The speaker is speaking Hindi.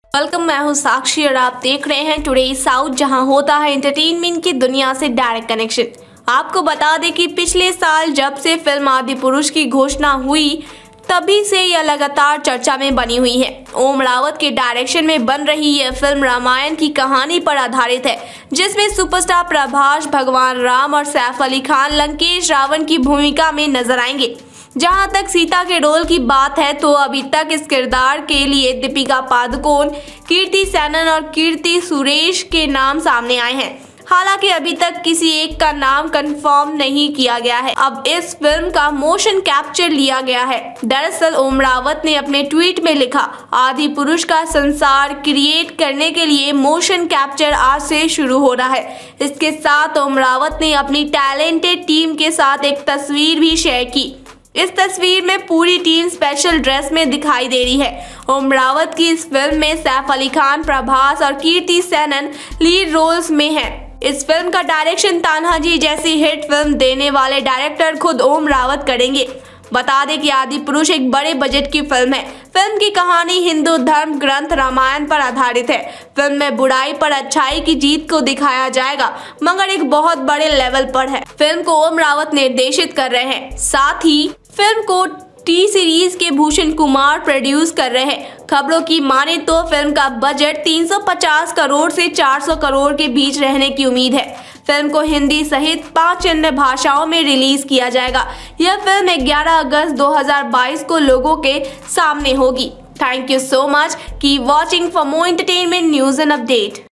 वेलकम, मैं हूँ साक्षी और आप देख रहे हैं टुडे साउथ, जहां होता है एंटरटेनमेंट की दुनिया से डायरेक्ट कनेक्शन। आपको बता दें कि पिछले साल जब से फिल्म आदिपुरुष की घोषणा हुई तभी से यह लगातार चर्चा में बनी हुई है। ओम रावत के डायरेक्शन में बन रही यह फिल्म रामायण की कहानी पर आधारित है, जिसमें सुपरस्टार प्रभास, भगवान राम और सैफ अली खान लंकेश रावण की भूमिका में नजर आएंगे। जहां तक सीता के रोल की बात है तो अभी तक इस किरदार के लिए दीपिका पादुकोण, कीर्ति सेनन और कीर्ति सुरेश के नाम सामने आए हैं। हालांकि अभी तक किसी एक का नाम कंफर्म नहीं किया गया है। अब इस फिल्म का मोशन कैप्चर लिया गया है। दरअसल ओम रावत ने अपने ट्वीट में लिखा, आदिपुरुष का संसार क्रिएट करने के लिए मोशन कैप्चर आज से शुरू हो रहा है। इसके साथ ओम रावत ने अपनी टैलेंटेड टीम के साथ एक तस्वीर भी शेयर की। इस तस्वीर में पूरी टीम स्पेशल ड्रेस में दिखाई दे रही है। ओम रावत की इस फिल्म में सैफ अली खान, प्रभास और कीर्ति सेनन लीड रोल्स में हैं। इस फिल्म का डायरेक्शन तान्हाजी जैसी हिट फिल्म देने वाले डायरेक्टर खुद ओम रावत करेंगे। बता दें कि आदिपुरुष एक बड़े बजट की फिल्म है। फिल्म की कहानी हिंदू धर्म ग्रंथ रामायण पर आधारित है। फिल्म में बुराई पर अच्छाई की जीत को दिखाया जाएगा, मगर एक बहुत बड़े लेवल पर है। फिल्म को ओम रावत निर्देशित कर रहे हैं। साथ ही फिल्म को टी सीरीज के भूषण कुमार प्रोड्यूस कर रहे हैं। खबरों की माने तो फिल्म का बजट 350 करोड़ से 400 करोड़ के बीच रहने की उम्मीद है। फिल्म को हिंदी सहित 5 अन्य भाषाओं में रिलीज किया जाएगा। यह फिल्म 11 अगस्त 2022 को लोगों के सामने होगी। Thank you so much. Keep watching for more entertainment news and update.